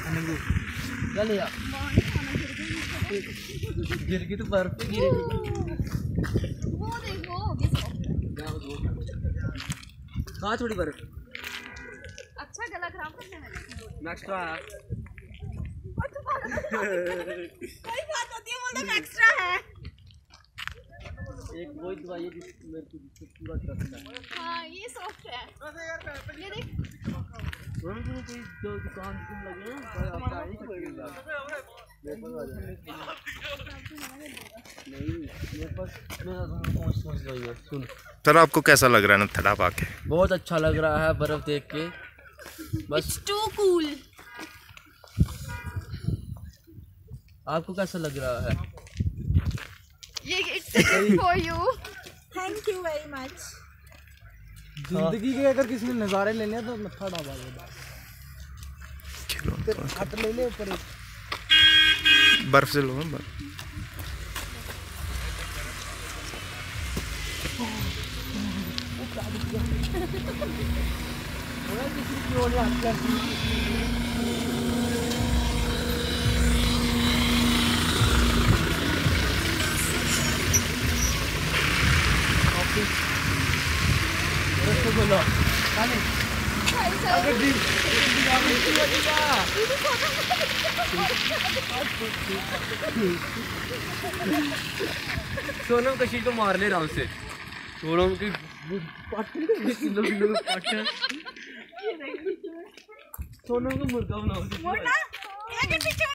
चल यार गिर गई तो बर्फ पे गिरेगी। वो देखो हाँ थोड़ी बर्फ। अच्छा गला खराब करने में एक्स्ट्रा कोई बात होती है बोलते एक्स्ट्रा है। एक वही दवाई है जिसको मेरे को पूरा ट्रस्ट है। हाँ ये सॉफ्ट है ये देख। कोई जो दुकान तुम लगे ना आपका ही खरीदेगा। नहीं मेरे पास मेरा सोच रही है। सुन सर आपको कैसा लग रहा है नथड़ा पाके? बहुत अच्छा लग रहा है बर्फ देख के। बस टू कूल। आपको कैसा लग रहा है? ये it's for you. Thank you very much. जिंदगी के अगर किसी ने नज़ारे लेने हैं तो नत्था ढाबा हाथ ले ले ऊपर बर्फ से लो बर्फ। सोनम कशीर को मार ले आराम से। सोनम की सोनम को मुर्गा बनाओ।